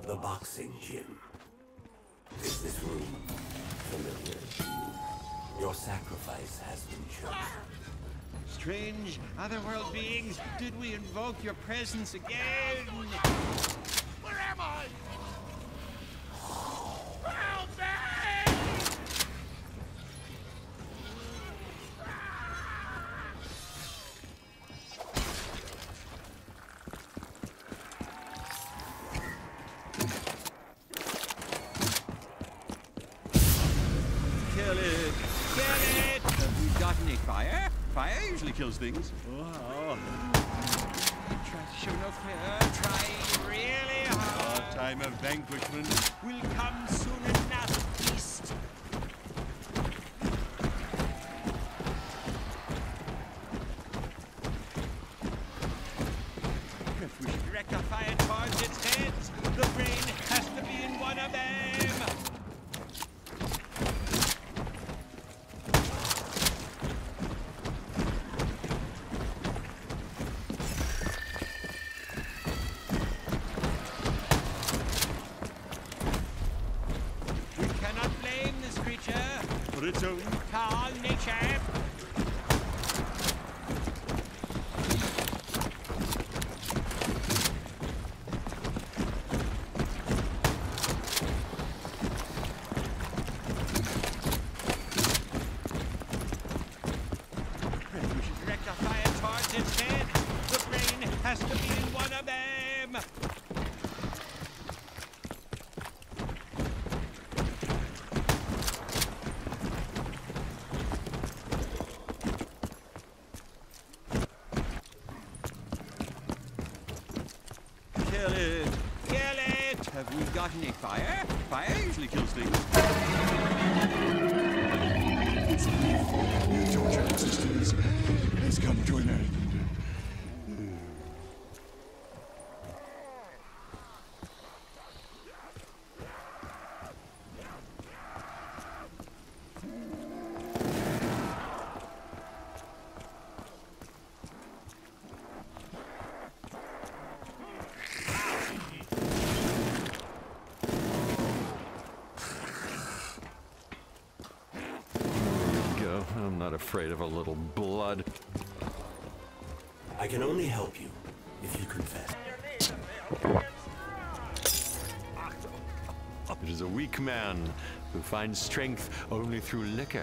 The boxing gym. Is this room familiar to you? Your sacrifice has been chosen. Strange otherworld beings, did we invoke your presence again? Where am I? Help me! Kill it! Kill it! Have we got any fire? Fire usually kills things. Wow. Try to show no fear. Try really hard. Our time of vanquishment will come soon enough, beast. If we should direct our fire towards its heads, the brain has to be in one of them. For its own foul nature. If we should direct our fire towards its head, the brain has to be in one of them. Kill it! Kill it! Have we got any fire? Fire usually kills things. You told your existence. Let's come to an end. I'm not afraid of a little blood. I can only help you if you confess. It is a weak man who finds strength only through liquor.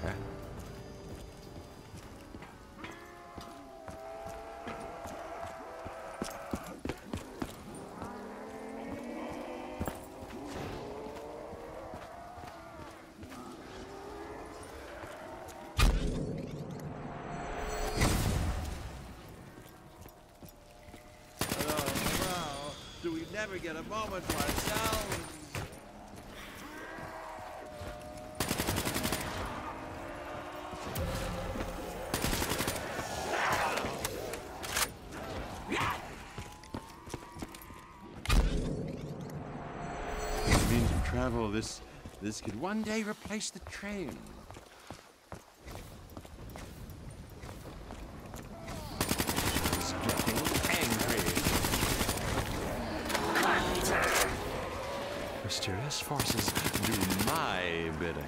Do we never get a moment for ourselves? Means of travel, this could one day replace the train. It's getting angry. Mysterious forces do my bidding.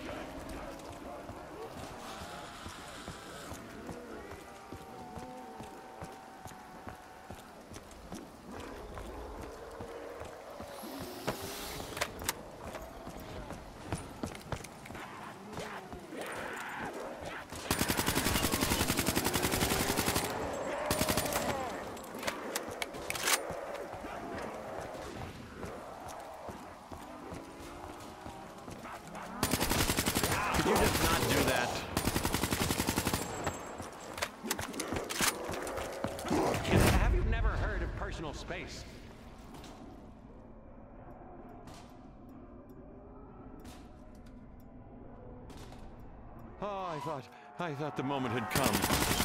Could you just not do that? Have you never heard of personal space? Oh, I thought the moment had come.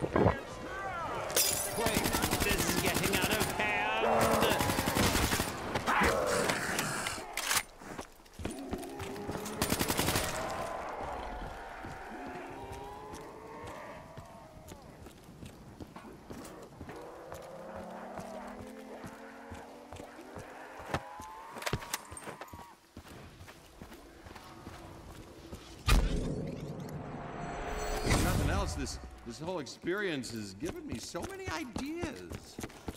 Wait, this is getting out of hand. If nothing else, this whole experience has given me so many ideas.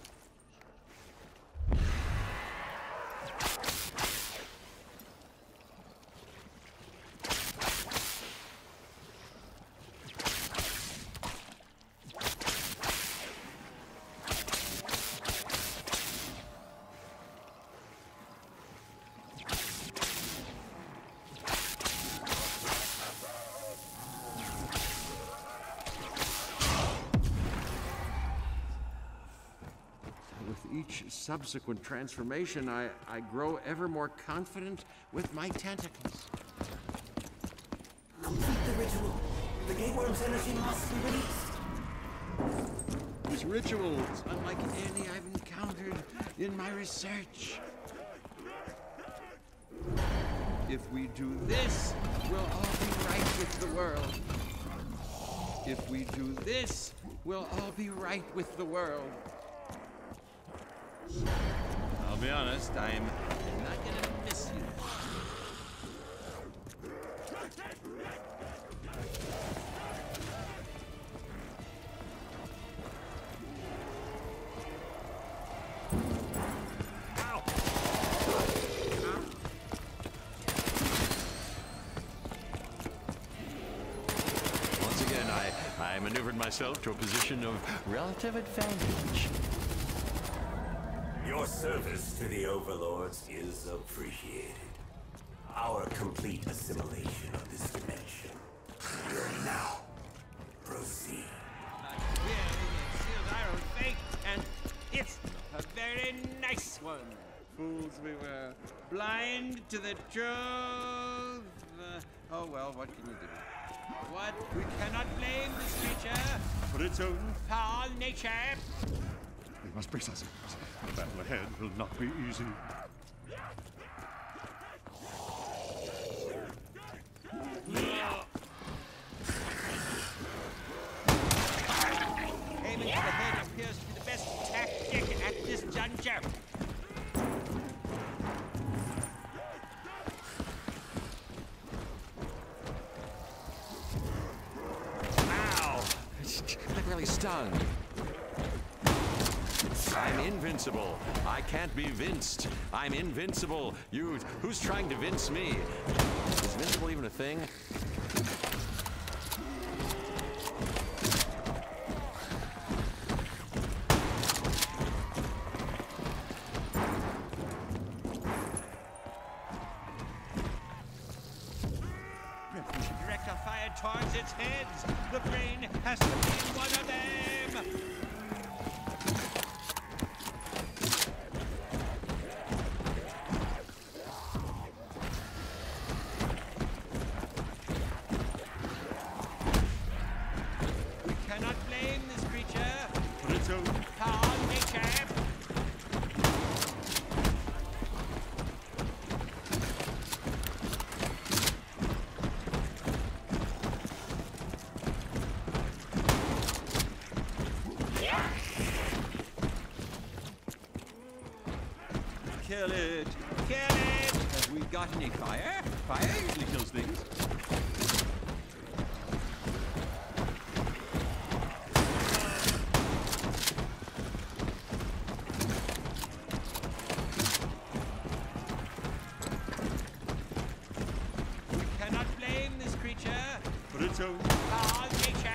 With each subsequent transformation, I grow ever more confident with my tentacles. Complete the ritual. The gateworm's energy must be released. This ritual is unlike any I've encountered in my research. If we do this, we'll all be right with the world. If we do this, we'll all be right with the world. I'll be honest, I'm not gonna miss you. Ow! Once again, I maneuvered myself to a position of relative advantage. Your service to the overlords is appreciated. Our complete assimilation of this dimension will now proceed. It seals our own fate, and it's a very nice one. Fools we were, blind to the truth. Oh well, what can you do? What? We cannot blame this creature for its own foul nature. We must brace ourselves. The battle ahead will not be easy. Aiming for the head appears to be the best tactic at this juncture. Ow! That really stung. I'm invincible. I can't be vinced. I'm invincible. Who's trying to vince me? Is invincible even a thing? We should direct our fire towards its heads. The brain has to be one of them. We cannot blame this creature for its own foul nature. Kill it! Kill it! Have we got any fire? Fire usually kills things. We cannot blame this creature for its own foul nature.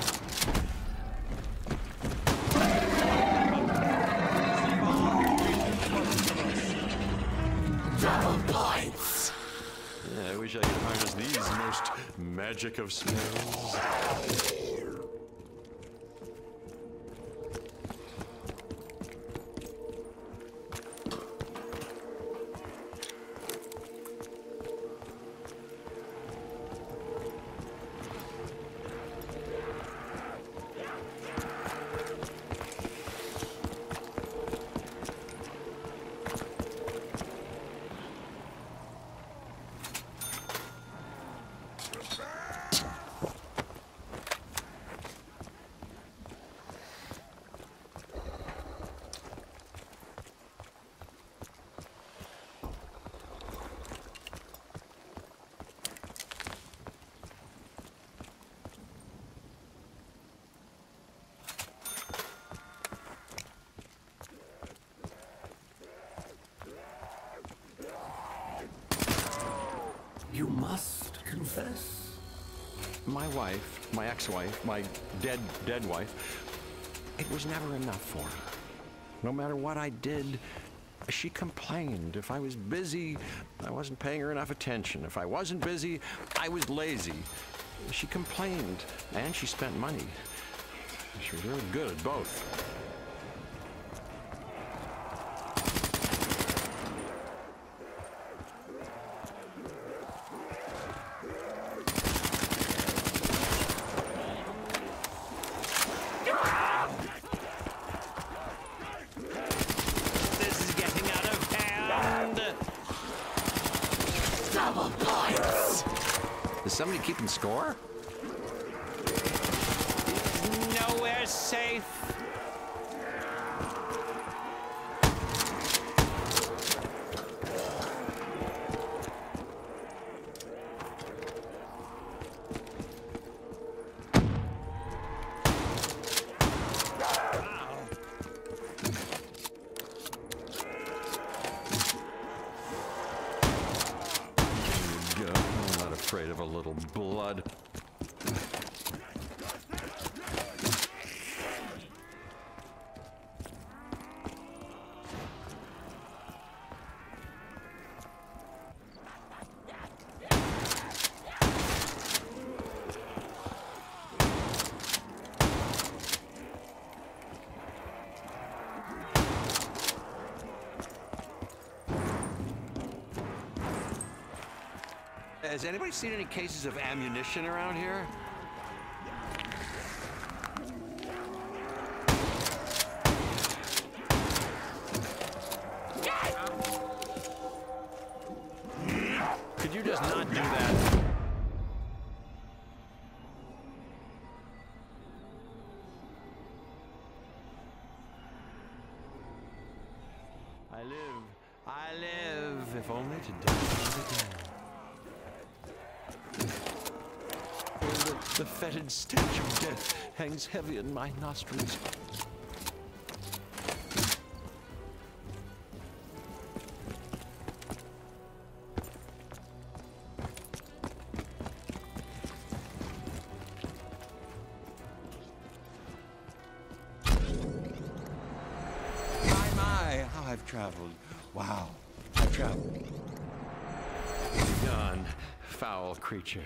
Double points. Yeah, I wish I could harness these most magic of spells. confess? My wife, my ex-wife, my dead wife, it was never enough for her. No matter what I did, she complained. If I was busy, I wasn't paying her enough attention. If I wasn't busy, I was lazy. She complained, and she spent money. She was really good at both. This is getting out of hand. Double points! Is somebody keeping score? Nowhere safe. I'm not afraid of a little blood. Has anybody seen any cases of ammunition around here? Could you just not do that? I live, if only to die again. The fetid stench of death hangs heavy in my nostrils. My, how I've traveled. Wow, I've traveled. Gone, foul creature.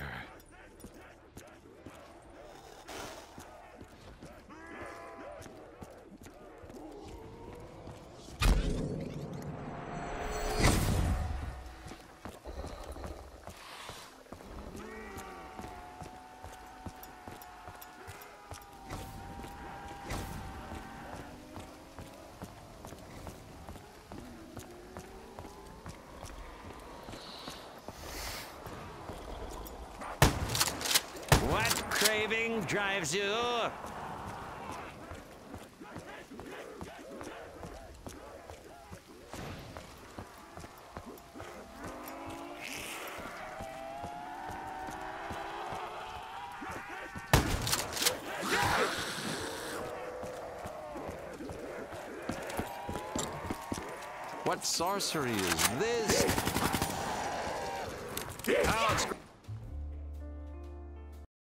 What craving drives you? What sorcery is this? Ouch!